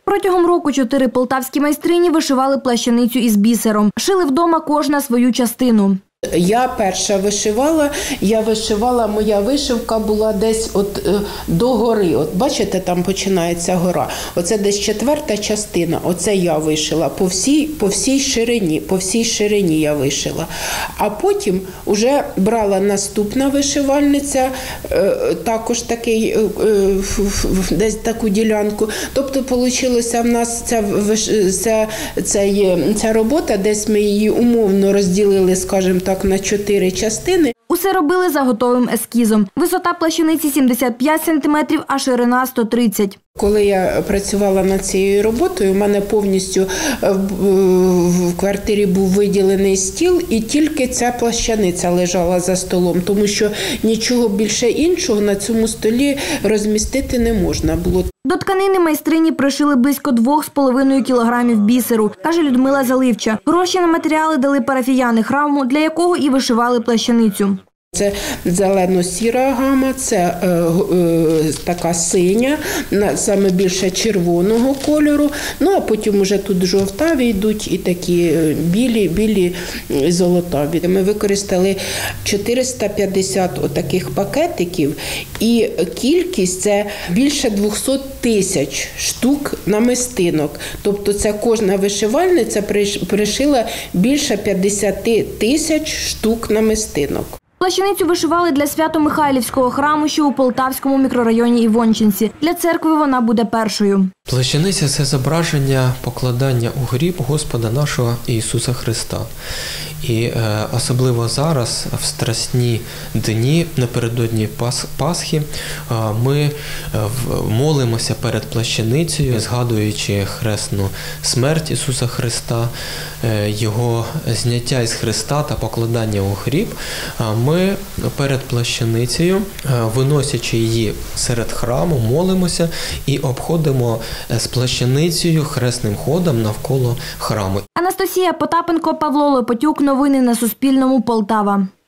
Протягом року 4 полтавські майстрині вишивали плащаницю із бісером. Шили вдома кожна свою частину. Я перша вишивала, моя вишивка була десь до гори. От бачите, там починається гора. Оце десь 4-та частина, оце я вишила. По всій ширині я вишила. А потім вже брала наступна вишивальниця, також десь таку ділянку. Тобто, вийшла в нас ця робота, десь ми її умовно розділили, скажімо так, на 4 частини. Усе робили за готовим ескізом. Висота плащаниці 75 см, а ширина 130 см. Коли я працювала над цією роботою, у мене повністю в квартирі був виділений стіл, і тільки ця плащаниця лежала за столом, тому що нічого більше іншого на цьому столі розмістити не можна було. До тканини майстрині пришили близько 2,5 кілограмів бісеру, каже Людмила Заливча. Гроші на матеріали дали парафіяни храму, для якого і вишивали плащаницю. Це зелено-сіра гама, це така синя, саме більше червоного кольору. Ну, а потім вже тут жовтаві йдуть і такі білі золотаві. Ми використали 450 отаких пакетиків, і кількість – це більше 200 тисяч штук намистинок. Тобто це кожна вишивальниця пришила більше 50 тисяч штук намистинок. Плащаницю вишивали для Свято-Михайлівського храму, що у Полтавському мікрорайоні Івончинці. Для церкви вона буде першою. Плащаниця – це зображення покладання у гріб Господа нашого Ісуса Христа. І особливо зараз, в страсні дні, напередодні Пасхи, ми молимося перед плащаницею, згадуючи хресну смерть Ісуса Христа, Його зняття із хреста та покладання у гріб. Ми перед плащаницею, виносячи її серед храму, молимося і обходимо з плащаницею хресним ходом навколо храму. Анастасія Потапенко, Павло Лопатюк. Новини на Суспільному. Полтава.